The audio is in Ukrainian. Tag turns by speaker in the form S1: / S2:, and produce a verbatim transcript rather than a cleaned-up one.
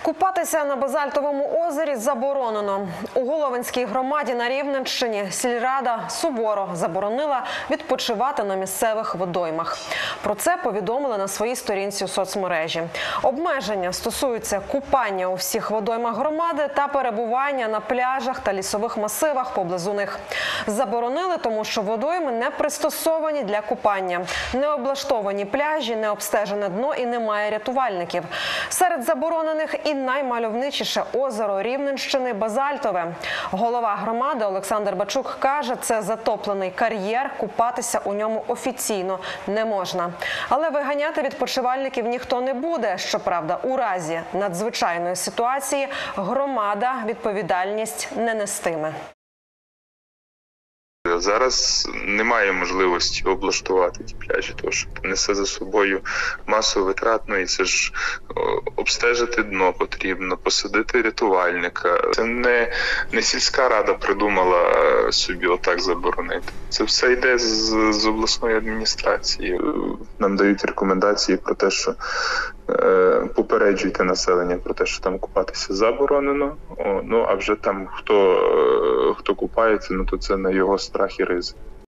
S1: Купатися на Базальтовому озері заборонено. У Головинській громаді на Рівненщині сільрада суворо заборонила відпочивати на місцевих водоймах. Про це повідомили на своїй сторінці у соцмережі. Обмеження стосуються купання у всіх водоймах громади та перебування на пляжах та лісових масивах поблизу них. Заборонили, тому що водойми не пристосовані для купання. Не облаштовані пляжі, не обстежене дно і немає рятувальників. Серед заборонених і наймальовничіше озеро Рівненщини – Базальтове. Голова громади Олександр Бачук каже, це затоплений кар'єр, купатися у ньому офіційно не можна. Але виганяти відпочивальників ніхто не буде. Щоправда, у разі надзвичайної ситуації громада відповідальність не нестиме.
S2: Зараз немає можливості облаштувати ті пляжі, тому що несе за собою масу витрат, ну і це ж обстежити дно потрібно, посадити рятувальника. Це не, не сільська рада придумала собі отак заборонити. Це все йде з, з обласної адміністрації. Нам дають рекомендації про те, що е, попереджуйте населення про те, що там купатися заборонено. О, ну а вже там хто, хто купається, ну то це на його страх і ризик.